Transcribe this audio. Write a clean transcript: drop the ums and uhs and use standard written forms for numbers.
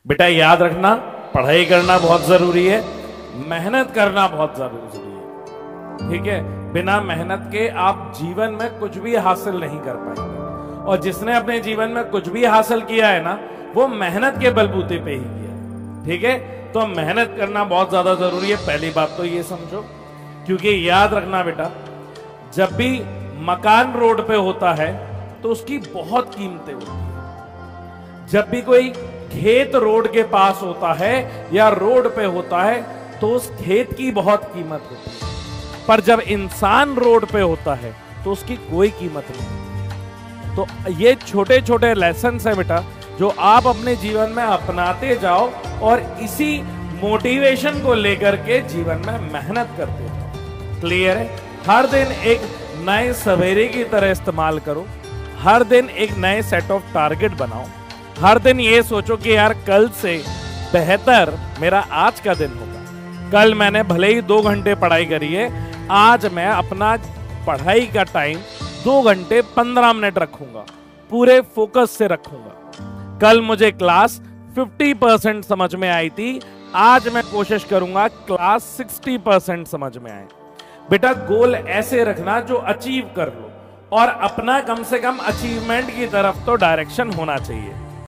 बेटा याद रखना, पढ़ाई करना बहुत जरूरी है, मेहनत करना बहुत जरूरी है, ठीक है। बिना मेहनत के आप जीवन में कुछ भी हासिल नहीं कर पाएंगे, और जिसने अपने जीवन में कुछ भी हासिल किया है ना, वो मेहनत के बलबूते पे ही किया है, ठीक है। तो मेहनत करना बहुत ज्यादा जरूरी है, पहली बात तो ये समझो। क्योंकि याद रखना बेटा, जब भी मकान रोड पे होता है तो उसकी बहुत कीमतें होती है। जब भी कोई खेत रोड के पास होता है या रोड पे होता है तो उस खेत की बहुत कीमत होती है, पर जब इंसान रोड पे होता है तो उसकी कोई कीमत नहीं। तो ये छोटे छोटे लेसन है बेटा, जो आप अपने जीवन में अपनाते जाओ और इसी मोटिवेशन को लेकर के जीवन में मेहनत करते हो। क्लियर है? हर दिन एक नए सवेरे की तरह इस्तेमाल करो, हर दिन एक नए सेट ऑफ टारगेट बनाओ, हर दिन ये सोचो कि यार कल से बेहतर मेरा आज का दिन होगा। कल मैंने भले ही 2 घंटे पढ़ाई करी है, आज मैं अपना पढ़ाई का टाइम 2 घंटे 15 मिनट रखूंगा, पूरे फोकस से रखूंगा। कल मुझे क्लास 50% समझ में आई थी, आज मैं कोशिश करूंगा क्लास 60% समझ में आए। बेटा गोल ऐसे रखना जो अचीव कर लो, और अपना कम से कम अचीवमेंट की तरफ तो डायरेक्शन होना चाहिए।